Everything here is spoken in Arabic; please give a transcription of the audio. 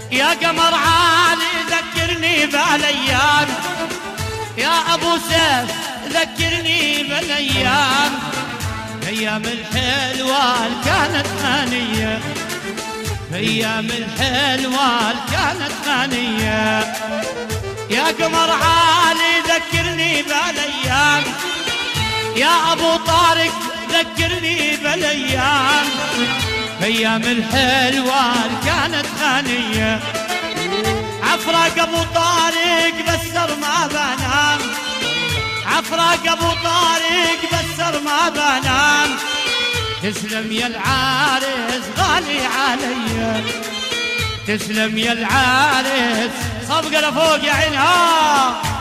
يا قمر عالي ذكرني بهالايام، يا ابو سيف ذكرني بالايام، ايام الحلوه اللي كانت غنيه، ايام الحلوه اللي كانت غنيه. يا قمر عالي ذكرني بالايام، يا ابو طارق ذكرني بالايام، ايام الحلوه اللي كانت غنيه. عفراق ابو طارق بسر ما بنام، عفراق ابو طارق بسر ما بنام. تسلم يا العارس غالي علي، تسلم يا العارس صفقه لفوق يا عينها.